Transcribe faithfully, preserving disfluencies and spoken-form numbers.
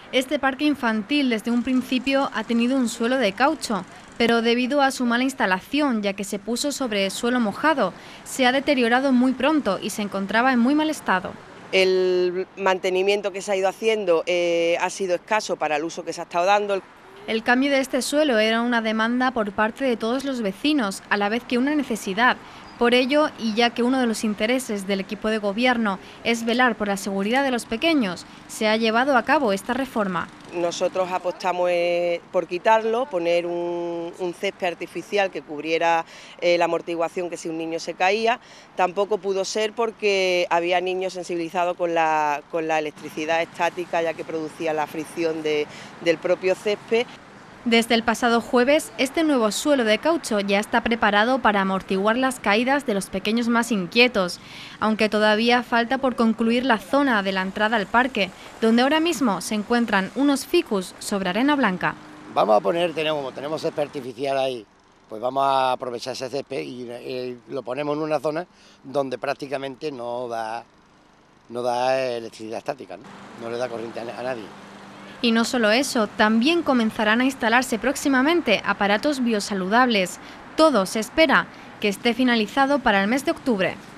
Este parque infantil desde un principio ha tenido un suelo de caucho, pero debido a su mala instalación, ya que se puso sobre suelo mojado, se ha deteriorado muy pronto y se encontraba en muy mal estado. El mantenimiento que se ha ido haciendo eh, ha sido escaso para el uso que se ha estado dando. El cambio de este suelo era una demanda por parte de todos los vecinos, a la vez que una necesidad. Por ello, y ya que uno de los intereses del equipo de gobierno es velar por la seguridad de los pequeños, se ha llevado a cabo esta reforma. Nosotros apostamos eh, por quitarlo, poner un, un césped artificial que cubriera eh, la amortiguación que si un niño se caía. Tampoco pudo ser porque había niños sensibilizados con la, con la electricidad estática, ya que producía la fricción de, del propio césped. Desde el pasado jueves, este nuevo suelo de caucho ya está preparado para amortiguar las caídas de los pequeños más inquietos, aunque todavía falta por concluir la zona de la entrada al parque, donde ahora mismo se encuentran unos ficus sobre arena blanca. Vamos a poner, tenemos, tenemos césped artificial ahí, pues vamos a aprovechar ese césped y eh, lo ponemos en una zona donde prácticamente no da, no da electricidad estática, ¿no? No le da corriente a, a nadie. Y no solo eso, también comenzarán a instalarse próximamente aparatos biosaludables. Todo se espera que esté finalizado para el mes de octubre.